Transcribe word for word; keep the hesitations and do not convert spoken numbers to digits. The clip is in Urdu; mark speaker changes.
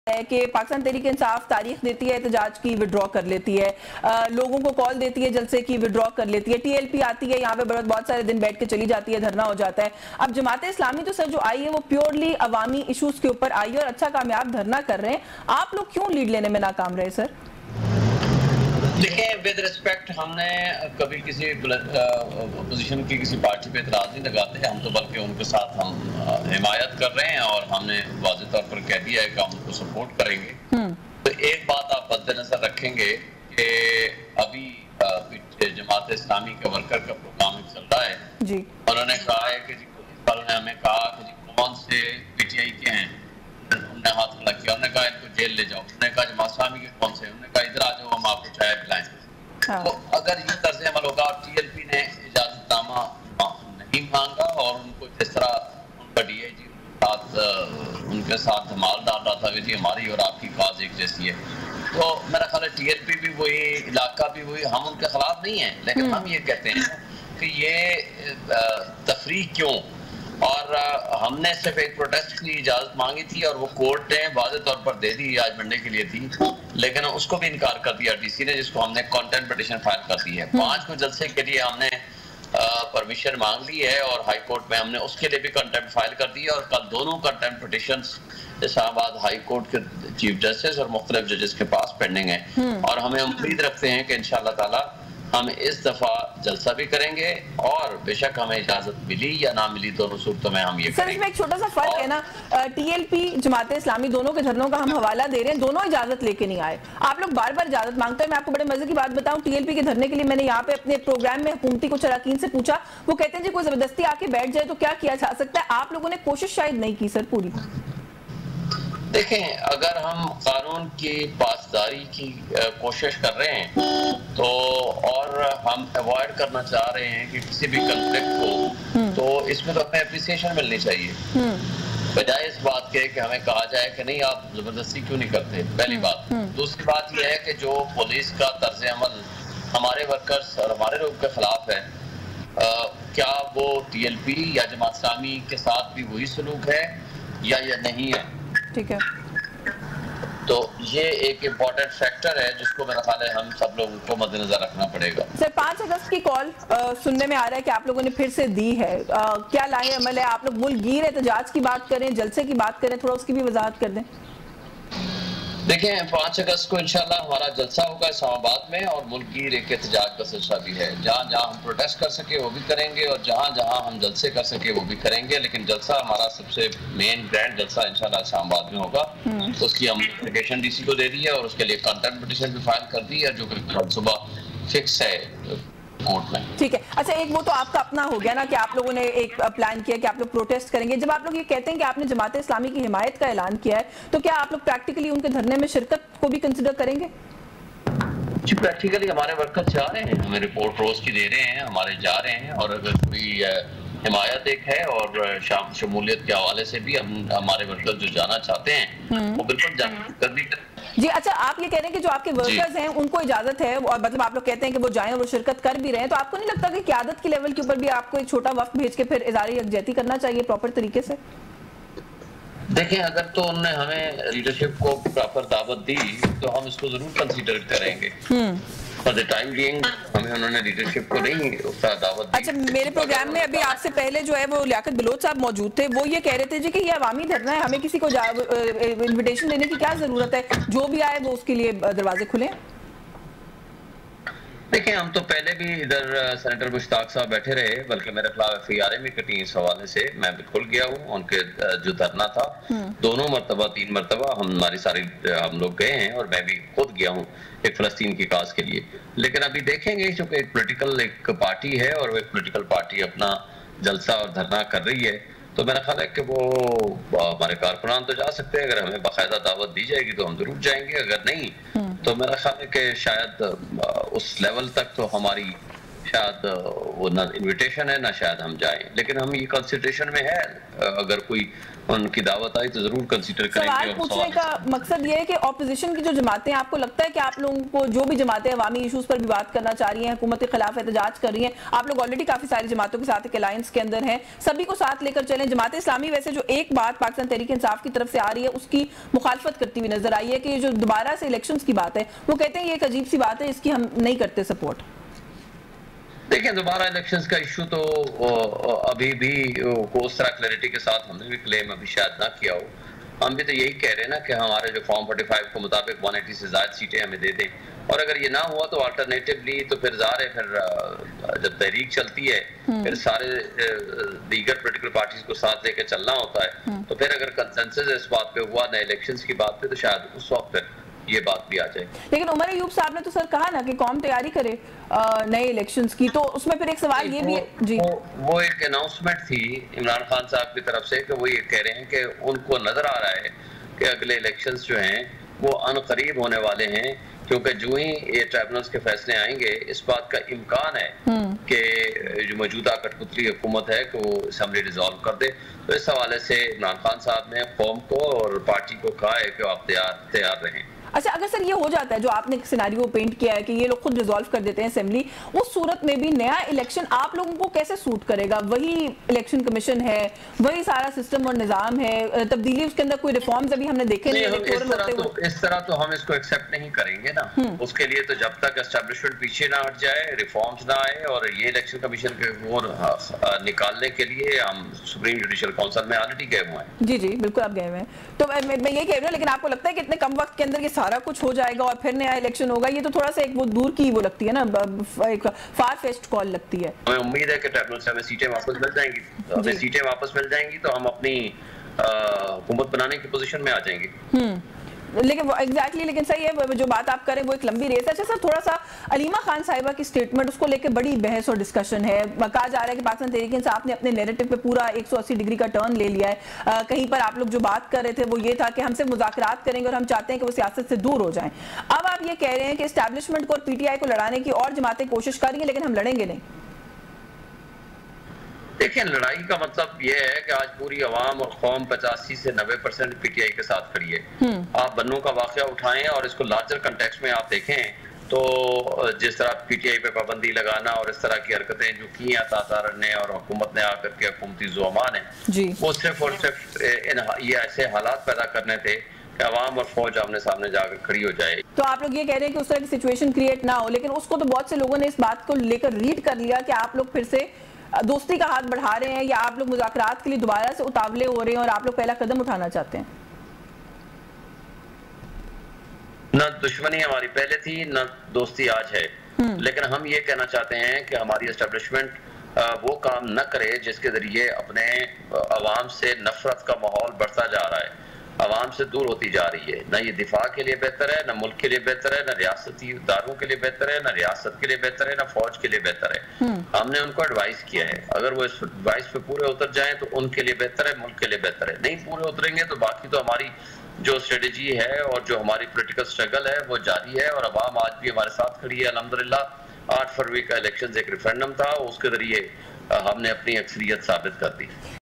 Speaker 1: ہے کہ پاکستان تحریک انصاف تاریخ دیتی ہے احتجاج کی وڈرا کر لیتی ہے, لوگوں کو کال دیتی ہے جلسے کی وڈرا کر لیتی ہے, ٹی ایل پی آتی ہے یہاں پہ بہت سارے دن بیٹھ کے چلی جاتی ہے, دھرنا ہو جاتا ہے. اب جماعت اسلامی تو سر جو آئی ہے وہ پیورلی عوامی ایشوز کے اوپر آئی ہے اور اچھا کامیاب دھرنا کر رہے ہیں. آپ لوگ کیوں لیڈ لینے میں ناکام رہے سر؟
Speaker 2: دیکھیں, ود ریسپیکٹ ہم نے کبھی کسی اپوزیشن کی کسی پارٹی پہ اعتراض نہیں لگاتے, ہم تو بلکہ ان کے ساتھ ہم حمایت کر رہے ہیں اور ہم نے واضح طور پر کہہ دیا ہے کہ ہم ان کو سپورٹ کریں گے. تو ایک بات آپ مد نظر رکھیں گے کہ ابھی جماعت اسلامی کے ورکر کا پروگرام چل رہا ہے, انہوں نے کہا ہے کہ جی پولیس والوں نے ہمیں کہا کہ جی کون سے پی ٹی آئی کے ہیں, انہوں نے ہاتھ کھڑا کیا, انہوں نے کہا ان کو جیل لے جاؤ, انہوں نے کہا جماعت اسلامی کے کون سے, انہوں نے کہا ادھر آ جاؤ ہم آپ کو چائے پلائیں. تو اگر یہ طرز عمل ہوگا, ٹی ایل پی نے اجازت نامہ نہیں مانگا اور ان کو جس طرح ان کا ڈی آئی جی ساتھ ان کے ساتھ دھمال ڈال رہا تھا کہ جی ہماری اور آپ کی کاز ایک جیسی ہے, تو میرا خیال ہے ٹی ایل پی بھی وہی, علاقہ بھی وہی, ہم ان کے خلاف نہیں ہیں, لیکن ہم یہ کہتے ہیں کہ یہ تفریق کیوں, اور ہم نے صرف ایک پروٹیسٹ کی اجازت مانگی تھی اور وہ کورٹ نے واضح طور پر دے دی, آج منڈے کے لیے تھی, لیکن اس کو بھی انکار کر دیا ڈی سی نے, جس کو ہم نے کانٹینٹ پٹیشن فائل کر دی ہے. پانچ کو جلسے کے لیے ہم نے پرمیشن مانگ لی ہے اور ہائی کورٹ میں ہم نے اس کے لیے بھی کنٹمپٹ فائل کر دی ہے, اور کل دونوں contempt petitions Islamabad high court کے چیف جسٹس اور مختلف ججز کے پاس پینڈنگ ہیں, اور ہمیں امید رکھتے ہیں کہ انشاءاللہ تعالی ہم اس دفعہ جلسہ بھی کریں گے, اور بے شک ہمیں اجازت ملی یا نہ ملی دونوں صورتوں میں ہم یہ کریں گے.
Speaker 1: سر اس میں ایک چھوٹا سا فرق ہے نا, T L P Jamaat Islami دونوں کے دھرنوں کا ہم حوالہ دے رہے ہیں, دونوں اجازت لے کے نہیں آئے, آپ لوگ بار بار اجازت مانگتے ہیں. میں آپ کو بڑے مزے کی بات بتاؤں, ٹی ایل پی کے دھرنے کے لیے میں نے یہاں پہ اپنے پروگرام میں حکومتی کچھ اراکین سے پوچھا, وہ کہتے ہیں جی کوئی زبردستی آ کے بیٹھ جائے تو کیا کیا جا سکتا ہے. آپ لوگوں نے کوشش شاید نہیں کی سر پوری.
Speaker 2: دیکھیں, اگر ہم قانون کی پاسداری کی کوشش کر رہے ہیں تو, اور ہم ایوائڈ کرنا چاہ رہے ہیں کہ کسی بھی کنفلکٹ ہو, تو اس میں تو ہمیں اپریسیشن ملنی چاہیے, بجائے اس بات کے کہ ہمیں کہا جائے کہ نہیں آپ زبردستی کیوں نہیں کرتے. پہلی بات. دوسری بات یہ ہے کہ جو پولیس کا طرز عمل ہمارے ورکرز اور ہمارے لوگوں کے خلاف ہے, کیا وہ ٹی ایل پی یا جماعت اسلامی کے ساتھ بھی وہی سلوک ہے یا یا نہیں ہے.
Speaker 1: ٹھیک ہے,
Speaker 2: تو یہ ایک امپورٹنٹ فیکٹر ہے جس کو میرا خیال ہے ہم سب لوگوں کو مد نظر رکھنا پڑے گا.
Speaker 1: سر پانچ اگست کی کال سننے میں آ رہا ہے کہ آپ لوگوں نے پھر سے دی ہے, کیا لاہے عمل ہے؟ آپ لوگ ملک گیر احتجاج کی بات کریں, جلسے کی بات کریں, تھوڑا اس کی بھی وضاحت کر دیں.
Speaker 2: دیکھیں, پانچ اگست کو انشاءاللہ ہمارا جلسہ ہوگا اسلام آباد میں, اور ملک گیر ایک احتجاج کا سلسلہ بھی ہے. جہاں جہاں ہم پروٹیسٹ کر سکے وہ بھی کریں گے, اور جہاں جہاں ہم جلسے کر سکے وہ بھی کریں گے, لیکن جلسہ ہمارا سب سے مین گرینڈ جلسہ انشاءاللہ اسلام آباد میں ہوگا. اس کی ہم اپلیکیشن ڈی سی کو دے دی ہے اور اس کے لیے کنٹمپٹ پٹیشن بھی فائل کر دی ہے, جو کہ کل صبح فکس ہے کورٹ میں.
Speaker 1: ٹھیک ہے. اچھا, ایک وہ تو آپ کا اپنا ہو گیا نا کہ آپ لوگوں نے ایک پلان کیا کہ آپ لوگ پروٹیسٹ کریں گے. جب آپ لوگ یہ کہتے ہیں کہ آپ نے جماعت اسلامی کی حمایت کا اعلان کیا ہے, تو کیا آپ لوگ پریکٹیکلی ان کے دھرنے میں شرکت کو بھی کنسیڈر کریں گے؟
Speaker 2: جی, پریکٹیکلی ہمارے ورکر جا رہے ہیں, ہمیں رپورٹ روز کی دے رہے ہیں, ہمارے جا رہے ہیں, اور اگر کوئی حمایت ایک ہے اور شمولیت کے حوالے سے بھی ہم ہمارے ورکر جو جانا چاہتے ہیں وہ بالکل جانا بھی کریں.
Speaker 1: جی اچھا, آپ یہ کہہ رہے ہیں کہ جو آپ کے ورکرز ہیں ان کو اجازت ہے, اور مطلب آپ لوگ کہتے ہیں کہ وہ جائیں اور وہ شرکت کر بھی رہے ہیں, تو آپ کو نہیں لگتا کہ قیادت کے لیول کے اوپر بھی آپ کو ایک چھوٹا وقت بھیج کے پھر اظہار یکجہتی کرنا چاہیے پراپر طریقے سے؟
Speaker 2: دیکھیں, اگر تو انہوں نے ہمیں لیڈرشپ کو پراپر دعوت دی تو ہم اس کو ضرور کنسیڈر کریں گے. For the time being ہمیں انہوں نے لیڈرشپ کو نہیں دعوت دی.
Speaker 1: اچھا, میرے پروگرام میں ابھی آپ سے پہلے جو ہے وہ لیاقت بلوچ صاحب موجود تھے, وہ یہ کہہ رہے تھے جی کہ یہ عوامی دھرنا ہے, ہمیں کسی کو انویٹیشن دینے کی کیا ضرورت ہے, جو بھی آئے وہ اس کے لیے دروازے کھلیں.
Speaker 2: دیکھیں, ہم تو پہلے بھی ادھر سینیٹر مشتاق صاحب بیٹھے رہے, بلکہ میرے خلاف ایف آئی آر بھی کٹی اس حوالے سے, میں بھی کھل گیا ہوں. ان کے جو دھرنا تھا دونوں مرتبہ تین مرتبہ ہم ہماری ساری ہم لوگ گئے ہیں, اور میں بھی خود گیا ہوں ایک فلسطین کی کاز کے لیے. لیکن ابھی دیکھیں گے, چونکہ ایک پولیٹیکل ایک پارٹی ہے اور وہ ایک پولیٹیکل پارٹی اپنا جلسہ اور دھرنا کر رہی ہے, تو میرا خیال ہے کہ وہ ہمارے کارکنان تو جا سکتے ہیں, اگر ہمیں باقاعدہ دعوت دی جائے گی تو ہم ضرور جائیں گے, اگر نہیں تو میرا خیال ہے کہ شاید اس لیول تک تو ہماری شاید وہ نہ انویٹیشن ہے نہ شاید ہم جائیں. لیکن ہم یہ کنسیڈریشن میں ہے, اگر کوئی ان کی دعوت آئی تو ضرور کنسیڈر کریں گے.
Speaker 1: سوال پوچھنے کا مقصد یہ ہے کہ اپوزیشن کی جو جماعتیں، آپ کو لگتا ہے کہ آپ لوگوں کو جو بھی جماعتیں عوامی ایشوز پر بھی بات کرنا چاہ رہی ہیں، حکومت کے خلاف احتجاج کر رہی ہیں، آپ لوگ آلریڈی کافی ساری جماعتوں کے ساتھ ایک الائنس کے اندر ہیں، سبھی کو ساتھ لے کر چلیں. جماعت اسلامی ویسے جو ایک بات پاکستان تحریک انصاف کی طرف سے آ رہی ہے اس کی مخالفت کرتی ہوئی نظر آئی ہے کہ یہ جو دوبارہ سے الیکشنز کی بات ہے، وہ کہتے ہیں یہ ایک عجیب سی بات ہے، اس کی ہم نہیں کرتے سپورٹ.
Speaker 2: دیکھیں دوبارہ الیکشنز کا ایشو تو ابھی بھی اس طرح کلیئرٹی کے ساتھ ہم نے بھی کلیم ابھی شاید نہ کیا ہو. ہم بھی تو یہی کہہ رہے ہیں نا کہ ہمارے جو فارم فورٹی فائیو کے مطابق ایک سو اسی سے زائد سیٹیں ہمیں دے دیں، اور اگر یہ نہ ہوا تو آلٹرنیٹیولی تو پھر ظاہر ہے پھر جب تحریک چلتی ہے پھر سارے دیگر پولیٹیکل پارٹیز کو ساتھ لے کے چلنا ہوتا ہے. تو پھر اگر کنسنسس اس بات پہ ہوا نئے الیکشنز کی بات پہ تو شاید اس وقت پھر یہ بات بھی آ جائے.
Speaker 1: لیکن عمر ایوب صاحب نے تو سر کہا نا کہ قوم تیاری کرے نئے الیکشنز کی، تو اس میں پھر ایک سوال یہ بھی ہے. جی
Speaker 2: وہ ایک اناؤنسمنٹ تھی عمران خان صاحب کی طرف سے کہ وہ یہ کہہ رہے ہیں کہ ان کو نظر آ رہا ہے کہ اگلے الیکشنز جو ہیں وہ ان قریب ہونے والے ہیں، کیونکہ جو ہی یہ ٹرائبونلز کے فیصلے آئیں گے اس بات کا امکان ہے کہ جو موجودہ کٹ پتلی حکومت ہے کہ وہ اسمبلی ڈیزالو کر دے. تو اس حوالے سے عمران خان صاحب نے قوم کو اور پارٹی کو کہا ہے کہ آپ تیار تیار رہیں.
Speaker 1: اچھا اگر سر یہ ہو جاتا ہے جو آپ نے سیناریو پینٹ کیا ہے کہ یہ لوگ خود ریزالو کر دیتے ہیں اسمبلی، اس صورت میں بھی نیا الیکشن آپ لوگوں کو کیسے سوٹ کرے گا؟ وہی الیکشن کمیشن ہے، وہی سارا سسٹم اور نظام ہے، تبدیلی اس کے اندر کوئی ریفارمز ابھی ہم نے دیکھے نہیں.
Speaker 2: اس طرح تو ہم اس کو ایکسیپٹ نہیں کریں گے نا. اس کے لیے تو جب تک اسٹیبلشمنٹ پیچھے نہ ہٹ جائے، ریفارمز نہ آئے، اور یہ الیکشن کمیشن کے وہ نکالنے کے لیے ہم سپریم جوڈیشل کونسل میں آلریڈی گئے ہوئے ہیں.
Speaker 1: جی جی بالکل آپ گئے ہوئے ہیں. تو میں یہ کہہ رہی ہوں، لیکن آپ کو لگتا ہے کہ اتنے کم وقت کے اندر یہ سارا کچھ ہو جائے گا اور پھر نیا الیکشن ہوگا؟ یہ تو تھوڑا سا ایک وہ دور کی وہ لگتی ہے نا، ایک فار فیسٹ کال لگتی ہے.
Speaker 2: ہمیں امید ہے کہ ٹرائبونل سے ہمیں سیٹیں واپس مل جائیں گی. ہمیں سیٹیں واپس مل جائیں گی تو ہم اپنی حکومت بنانے کی پوزیشن میں آ جائیں گے.
Speaker 1: لیکن وہ ایگزیکٹلی لیکن صحیح ہے جو بات آپ کریں وہ ایک لمبی ریس ہے. اچھا سر تھوڑا سا علیمہ خان صاحبہ کی سٹیٹمنٹ، اس کو لے کے بڑی بحث اور ڈسکشن ہے. کہا جا رہا ہے کہ پاکستان تحریک انصاف نے اپنے نیریٹو پہ پورا ایک سو اسی ڈگری کا ٹرن لے لیا ہے. کہیں پر آپ لوگ جو بات کر رہے تھے وہ یہ تھا کہ ہم سے مذاکرات کریں گے اور ہم چاہتے ہیں کہ وہ سیاست سے دور ہو جائیں. اب آپ یہ کہہ رہے ہیں کہ اسٹیبلشمنٹ کو اور پی ٹی آئی کو لڑانے کی اور جماعتیں کوشش کر رہی ہیں لیکن ہم لڑیں گے نہیں.
Speaker 2: دیکھیں لڑائی کا مطلب یہ ہے کہ آج پوری عوام اور قوم پچاسی سے نوے پرسنٹ پی ٹی آئی کے ساتھ کھڑی ہے. آپ بنوں کا واقعہ اٹھائیں اور اس کو لارجر کنٹیکسٹ میں آپ دیکھیں تو جس طرح پی ٹی آئی پہ پابندی لگانا اور اس طرح کی حرکتیں جو کی ہیں تاطار نے اور حکومت نے آ کر کے حکومتی زعماء نے، وہ صرف اور صرف یہ ایسے حالات پیدا کرنے تھے کہ عوام اور فوج آمنے سامنے جا کر کھڑی ہو جائے.
Speaker 1: تو آپ لوگ یہ کہہ رہے ہیں کہ اس طرح کی سچویشن کریٹ نہ ہو، لیکن اس کو تو بہت سے لوگوں نے اس بات کو لے کر ریڈ کر لیا کہ آپ لوگ پھر سے دوستی کا ہاتھ بڑھا رہے ہیں یا آپ لوگ مذاکرات کے لیے دوبارہ سے اتاولے ہو رہے ہیں اور آپ لوگ پہلا قدم اٹھانا چاہتے ہیں.
Speaker 2: نہ دشمنی ہماری پہلے تھی نہ دوستی آج ہے، لیکن ہم یہ کہنا چاہتے ہیں کہ ہماری اسٹیبلشمنٹ وہ کام نہ کرے جس کے ذریعے اپنے عوام سے نفرت کا ماحول بڑھتا جا رہا ہے، عوام سے دور ہوتی جا رہی ہے. نہ یہ دفاع کے لیے بہتر ہے، نہ ملک کے لیے بہتر ہے، نہ ریاستی اداروں کے لیے بہتر ہے، نہ ریاست کے لیے بہتر ہے، نہ فوج کے لیے بہتر ہے. ہم نے ان کو ایڈوائز کیا ہے، اگر وہ اس ایڈوائز پہ پورے اتر جائیں تو ان کے لیے بہتر ہے، ملک کے لیے بہتر ہے. نہیں پورے اتریں گے تو باقی تو ہماری جو اسٹریٹجی ہے اور جو ہماری پولیٹیکل سٹرگل ہے وہ جاری ہے، اور عوام آج بھی ہمارے ساتھ کھڑی ہے. الحمدللہ آٹھ فروری کا الیکشن ایک ریفرینڈم تھا، اس کے ذریعے ہم نے اپنی اکثریت ثابت کر دی.